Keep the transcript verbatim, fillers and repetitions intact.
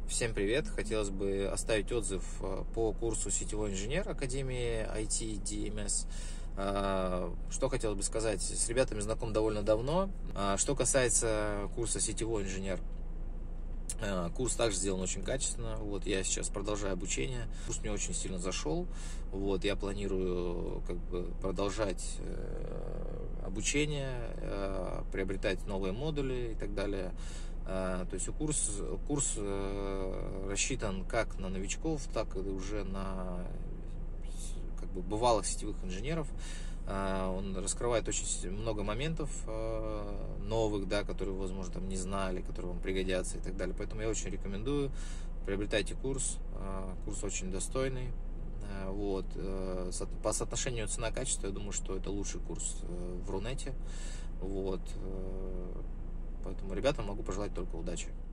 Всем привет! Хотелось бы оставить отзыв по курсу сетевой инженер Академии ай ти ди эм эс. Что хотелось бы сказать? С ребятами знаком довольно давно. Что касается курса сетевой инженер, курс также сделан очень качественно. Вот я сейчас продолжаю обучение. Курс мне очень сильно зашел. Вот я планирую как бы продолжать обучение, приобретать новые модули и так далее. То есть курс, курс рассчитан как на новичков, так и уже на как бы бывалых сетевых инженеров. Он раскрывает очень много моментов новых, да, которые, возможно, там не знали, которые вам пригодятся и так далее. Поэтому я очень рекомендую, приобретайте курс. Курс очень достойный. Вот. По соотношению цена-качество, я думаю, что это лучший курс в Рунете. Вот. Поэтому ребятам могу пожелать только удачи.